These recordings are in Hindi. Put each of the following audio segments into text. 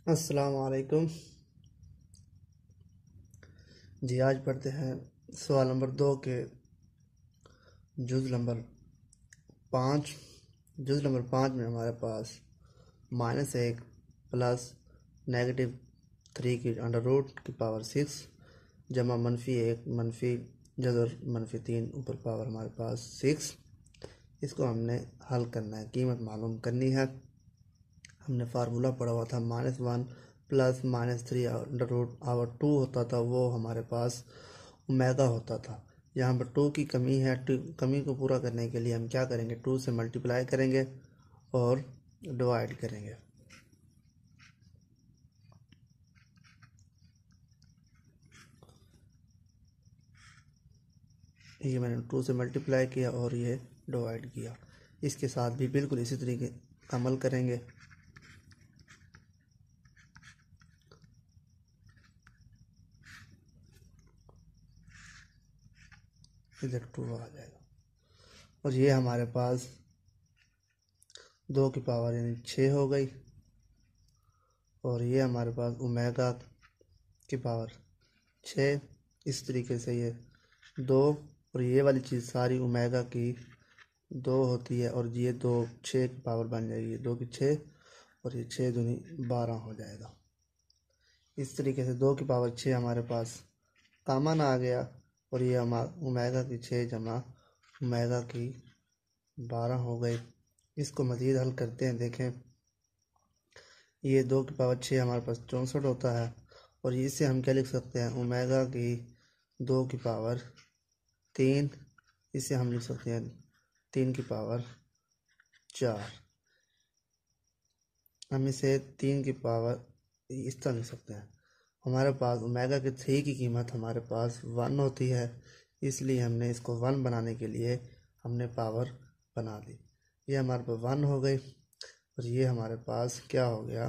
अस्सलाम वालेकुम जी। आज पढ़ते हैं सवाल नंबर 2 के जुज़ नंबर 5। जुज़ नंबर 5 में हमारे पास -1 प्लस -3 की अंडर रूट की पावर 6 जमा -1 मनफी जज़र -3 ऊपर पावर हमारे पास 6। इसको हमने हल करना है, कीमत मालूम करनी है। हमने फार्मूला पढ़ा हुआ था -1 प्लस -3 अंडर रूट आवर 2 होता था, वो हमारे पास ओमेगा होता था। यहाँ पर 2 की कमी है, कमी को पूरा करने के लिए हम क्या करेंगे, 2 से मल्टीप्लाई करेंगे और डिवाइड करेंगे। ये मैंने 2 से मल्टीप्लाई किया और ये डिवाइड किया। इसके साथ भी बिल्कुल इसी तरीके अमल करेंगे। इधर 2 आ जाएगा और ये हमारे पास 2 की पावर यानी 6 हो गई और ये हमारे पास ओमेगा की पावर 6। इस तरीके से ये 2 और ये वाली चीज़ सारी ओमेगा की 2 होती है और ये 2 6 की पावर बन जाएगी, 2 की 6 और ये 6 दूनी 12 हो जाएगा। इस तरीके से 2 की पावर 6 हमारे पास कॉमन आ गया और ये हमारा ओमेगा की 6 जमा ओमेगा की 12 हो गई। इसको मज़ीद हल करते हैं। देखें, ये 2 की पावर 6 हमारे पास 64 होता है और इससे हम क्या लिख सकते हैं, ओमेगा की 2 की पावर 3। इससे हम लिख सकते हैं 3 की पावर 4। हम इसे 3 की पावर इस तरह लिख सकते हैं। हमारे पास ओमेगा के 3 की कीमत हमारे पास 1 होती है, इसलिए हमने इसको 1 बनाने के लिए हमने पावर बना दी। ये हमारे पास 1 हो गई और ये हमारे पास क्या हो गया,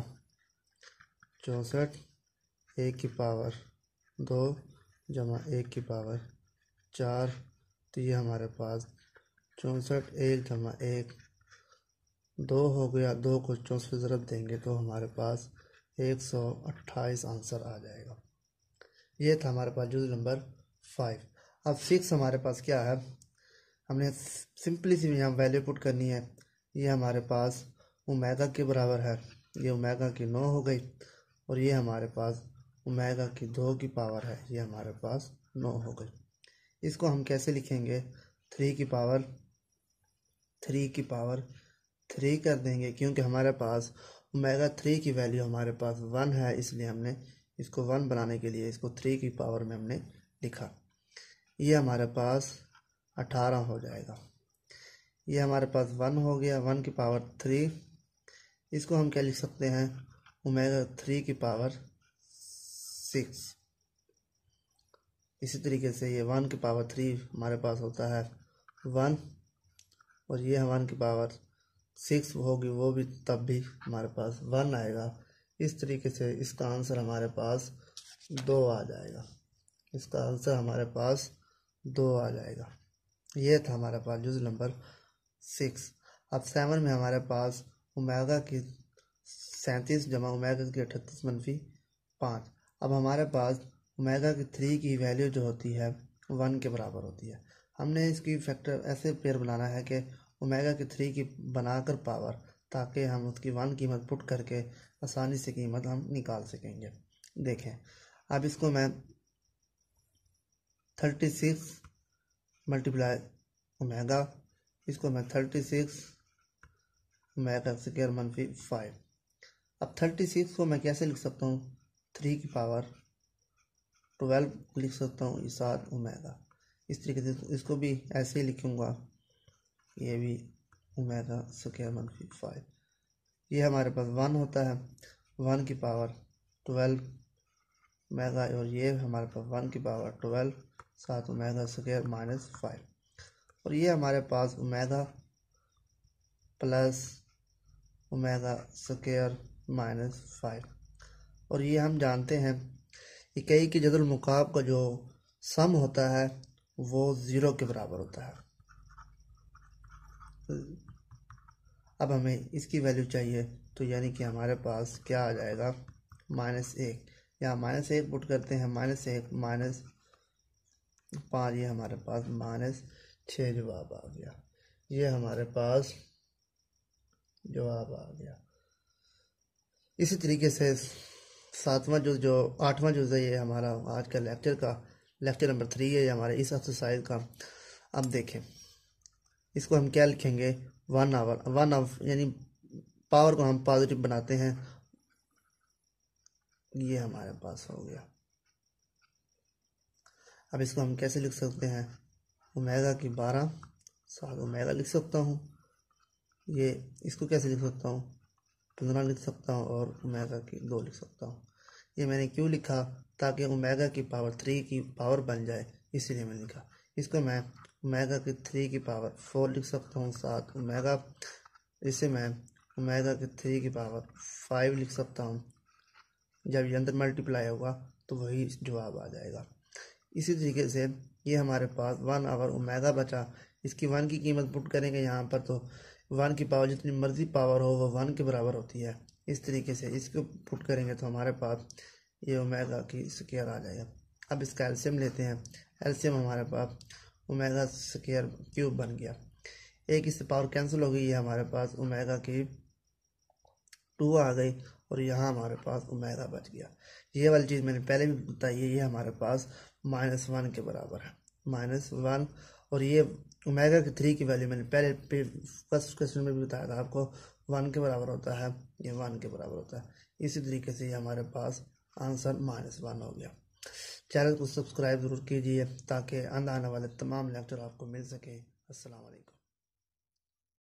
64 1 की पावर 2 जमा 1 की पावर 4। तो ये हमारे पास 64 1 जमा 1 2 हो गया। 2 को 64 से ज़रब देंगे तो हमारे पास 128 आंसर आ जाएगा। ये था हमारे पास जुज़ नंबर 5। अब 6 हमारे पास क्या है, हमने सिंपली सी यहाँ वैल्यू पुट करनी है। ये हमारे पास ओमेगा के बराबर है, ये ओमेगा की 9 हो गई और ये हमारे पास ओमेगा की 2 की पावर है, ये हमारे पास 9 हो गई। इसको हम कैसे लिखेंगे, 3 की पावर 3 कर देंगे, क्योंकि हमारे पास ओमेगा 3 की वैल्यू हमारे पास 1 है, इसलिए हमने इसको 1 बनाने के लिए इसको 3 की पावर में हमने लिखा। ये हमारे पास 18 हो जाएगा। ये हमारे पास 1 हो गया, 1 की पावर 3। इसको हम क्या लिख सकते हैं, ओमेगा 3 की पावर 6। इसी तरीके से ये 1 की पावर 3 हमारे पास होता है 1 और ये 1 की पावर 6 होगी, वो भी तब भी हमारे पास 1 आएगा। इस तरीके से इसका आंसर हमारे पास 2 आ जाएगा। इसका आंसर हमारे पास 2 आ जाएगा। ये था हमारे पास जुज़ नंबर 6। अब 7 में हमारे पास ओमेगा की 37 जमा ओमेगा की 38 मनफी 5। अब हमारे पास ओमेगा की 3 की वैल्यू जो होती है 1 के बराबर होती है। हमने इसकी फैक्टर ऐसे पेयर बनाना है कि ओमेगा की 3 की बनाकर पावर, ताकि हम उसकी 1 कीमत पुट करके आसानी से कीमत हम निकाल सकेंगे। देखें, अब इसको मैं 36 मल्टीप्लाई ओमेगा, इसको मैं 36 ओमेगा स्क्वायर मनफी 5। अब 36 को मैं कैसे लिख सकता हूँ, 3 की पावर 12 लिख सकता हूँ, इस साथ ओमेगा। इस तरीके से इसको भी ऐसे ही लिखूँगा, ये भी ओमेगा स्क्वायर मनफी 5। ये हमारे पास 1 होता है, 1 की पावर 12 ओमेगा और ये हमारे पास 1 की पावर 12 साथ ओमेगा स्क्वायर -5 और ये हमारे पास ओमेगा प्लस ओमेगा स्क्वायर -5। और ये हम जानते हैं इकाई की जदुल मुकाब का जो सम होता है वो 0 के बराबर होता है। अब हमें इसकी वैल्यू चाहिए, तो यानी कि हमारे पास क्या आ जाएगा, -1, यहाँ -1 पुट करते हैं, -1 -5, ये हमारे पास -6 जवाब आ गया। ये हमारे पास जवाब आ गया। इसी तरीके से सातवां जो 8वां जुज़ है, ये हमारा आज का लेक्चर नंबर 3 है हमारे इस एक्सरसाइज का। अब देखें इसको हम क्या लिखेंगे, 1 आवर यानी पावर को हम पॉजिटिव बनाते हैं, ये हमारे पास हो गया। अब इसको हम कैसे लिख सकते हैं, ओमेगा की 12 7 ओमेगा लिख सकता हूँ। ये इसको कैसे लिख सकता हूँ, 15 लिख सकता हूँ, और ओमेगा की 2 लिख सकता हूँ। ये मैंने क्यों लिखा, ताकि ओमेगा की पावर 3 की पावर बन जाए, इसीलिए मैंने लिखा। इसको मैं ओमेगा की 3 की पावर 4 लिख सकता हूँ, 7 ओमेगा। इसे मैं ओमेगा की 3 की पावर 5 लिख सकता हूँ। जब ये अंदर मल्टीप्लाई होगा तो वही जवाब आ जाएगा। इसी तरीके से ये हमारे पास 1 आवर ओमेगा बचा। इसकी 1 की कीमत पुट करेंगे यहाँ पर, तो 1 की पावर जितनी मर्जी पावर हो वो 1 के बराबर होती है। इस तरीके से इसको पुट करेंगे तो हमारे पास ये ओमेगा की स्क्वायर आ जाएगा। अब इसका एलसीएम लेते हैं। एलसीएम हमारे पास ओमेगा स्क्वायर क्यूब बन गया। एक इससे पावर कैंसिल हो गई, ये हमारे पास ओमेगा की 2 आ गई, और यहाँ हमारे पास ओमेगा बच गया। ये वाली चीज़ मैंने पहले भी बताई है, ये हमारे पास -1 के बराबर है, -1। और ये ओमेगा की 3 की वैल्यू मैंने पहले फर्स्ट क्वेश्चन में भी बताया था आपको, 1 के बराबर होता है, ये 1 के बराबर होता है। इसी तरीके से ये हमारे पास आंसर -1 हो गया। चैनल को सब्सक्राइब ज़रूर कीजिए ताकि आने वाले तमाम लेक्चर आपको मिल सके। अस्सलाम वालेकुम।